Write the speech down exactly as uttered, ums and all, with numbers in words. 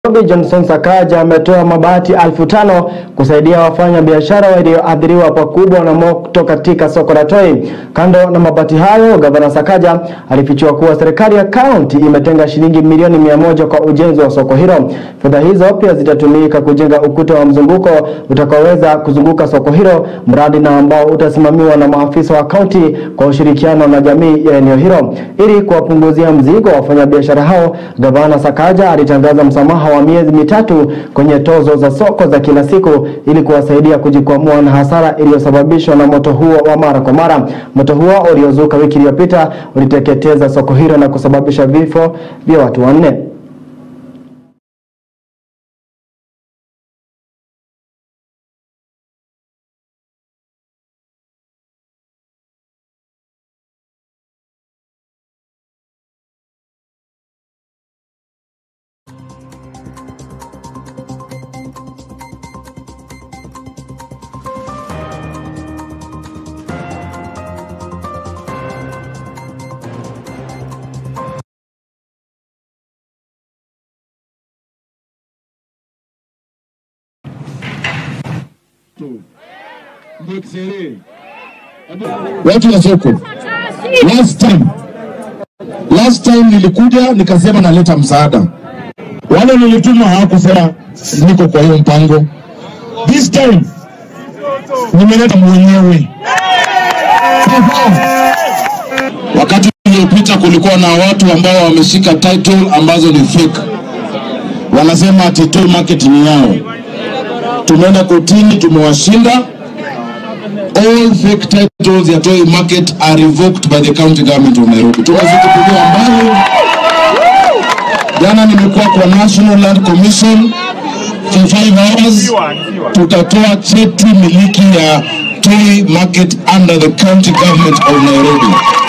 Johnson Sakaja ametoa mabati alfu tano kusaidia wafanya biashara walioathiriwa pakubwa na moto katika soko la Toi. Kando na mabati hayo, Gavana Sakaja alifichua kuwa serikali ya kaunti imetenga shilingi milioni mia moja kwa ujenzi wa soko hilo. Fedha hizo pia zitatumika kujenga ukuta wa mzunguko utakaoweza kuzunguka soko hilo, mradi na ambao utasimamiwa na maafisa wa kaunti kwa ushirikiano na jamii ya eneo hilo. Ili kuwapunguzia mzigo wafanya biashara hao, Gavana Sakaja alitangaza msamaha wa miezi mitatu kwenye tozo za soko za kila siku ili kuwasaidia kujikwamua na hasara iliyosababishwa na moto huo wa mara kwa mara. Moto huo uliozuka wiki iliyopita uliteketeza soko hilo na kusababisha vifo vya watu wanne. Watu wa soko, last time last time nilikuja nikasema naleta msaada, wale nilituma hawakusema niko kwa hiyo mpango. This time nimeleta mwenyewe. Wakati uliopita kulikuwa na watu ambao wameshika title ambazo ni fake, wanasema ati toll market ni yao. Tumeenda kotini, tumewashinda. All fake titles ya toy market are revoked by the county government of Nairobi. Tunazipigia mbali. Jana nimekuwa kwa National Land Commission for five hours. Tutatoa cheti miliki ya toy market under the county government of Nairobi.